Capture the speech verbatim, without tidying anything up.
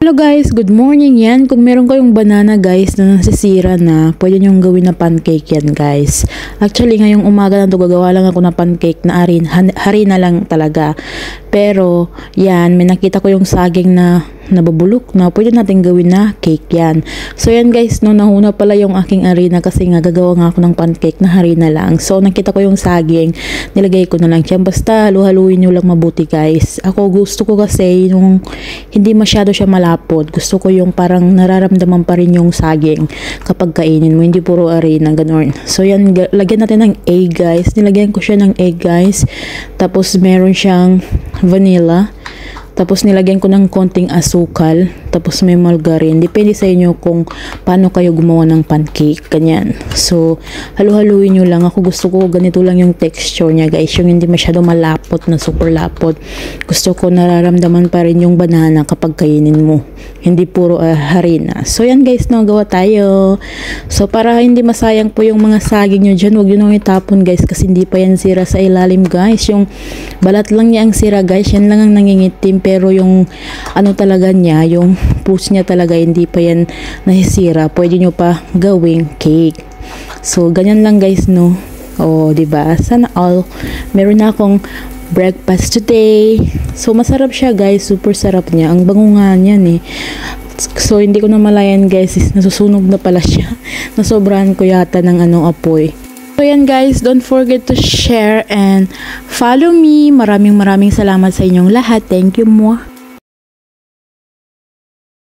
Hello guys, good morning yan. Kung meron kayong banana guys na nasisira na, pwede nyong gawin na pancake yan guys. Actually ngayong umaga na to gagawa lang ako na pancake na harin, harina lang talaga. Pero yan, may nakita ko yung saging na nabubulok na pwede natin gawin na cake yan. So yan guys, no, nahuna pala yung aking harina kasi nga gagawa nga ako ng pancake na harina lang. So nakita ko yung saging, nilagay ko na lang siya. Basta halu-haluin nyo lang mabuti guys. Ako gusto ko kasi yung hindi masyado siya malapot. Gusto ko yung parang nararamdaman pa rin yung saging kapag kainin mo, hindi puro harina, gano'n. So yan, lagyan natin ng egg guys. Nilagyan ko siya ng egg guys. Tapos meron siyang vanilla. Tapos nilagyan ko ng konting asukal. Tapos may margarine. Depende sa inyo kung paano kayo gumawa ng pancake. Ganyan. So, halu-haluin nyo lang. Ako gusto ko ganito lang yung texture niya guys. Yung hindi masyado malapot na super lapot. Gusto ko nararamdaman pa rin yung banana kapag kainin mo. Hindi puro uh, harina. So, yan guys, no, gawa tayo. So, para hindi masayang po yung mga saging nyo dyan, huwag yun nang itapon guys. Kasi hindi pa yan sira sa ilalim guys. Yung balat lang niya ang sira guys. Yan lang ang nangingitim. Pero yung ano talaga niya, yung puss niya talaga hindi pa yan nasisira. Pwede nyo pa gawing cake. So, ganyan lang guys, no? O, diba? Sana all. Meron na akong breakfast today. So, masarap siya guys. Super sarap niya. Ang bango nga niyan eh. So, hindi ko na malayan guys. Nasusunog na pala siya. Nasobrahan ko yata ng ano apoy. So yan guys, don't forget to share and follow me. Maraming maraming salamat sa inyong lahat. Thank you mo.